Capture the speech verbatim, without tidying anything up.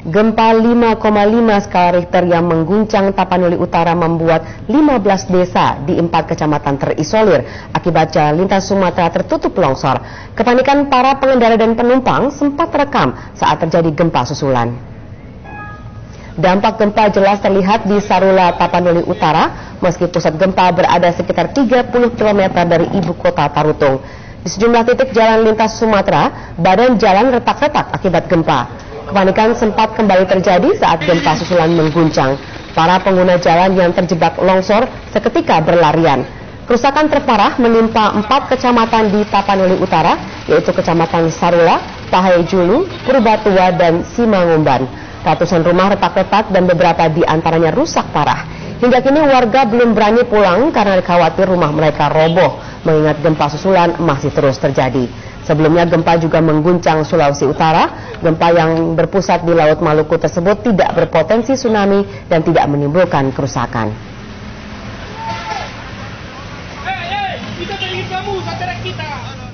Gempa lima koma lima skala Richter yang mengguncang Tapanuli Utara membuat lima belas desa di empat kecamatan terisolir akibat jalan lintas Sumatera tertutup longsor. Kepanikan para pengendara dan penumpang sempat terekam saat terjadi gempa susulan. Dampak gempa jelas terlihat di Sarula, Tapanuli Utara, meski pusat gempa berada sekitar tiga puluh kilometer dari ibu kota Tarutung. Di sejumlah titik jalan lintas Sumatera, badan jalan retak-retak akibat gempa. Kepanikan sempat kembali terjadi saat gempa susulan mengguncang. Para pengguna jalan yang terjebak longsor seketika berlarian. Kerusakan terparah menimpa empat kecamatan di Tapanuli Utara, yaitu Kecamatan Sarula, Pahayjulu, Purbatua, dan Simangumban. Ratusan rumah retak-retak dan beberapa di antaranya rusak parah. Hingga kini warga belum berani pulang karena khawatir rumah mereka roboh, mengingat gempa susulan masih terus terjadi. Sebelumnya gempa juga mengguncang Sulawesi Utara. Gempa yang berpusat di Laut Maluku tersebut tidak berpotensi tsunami dan tidak menimbulkan kerusakan. Hei, hei, kita ingin kamu, saudara kita.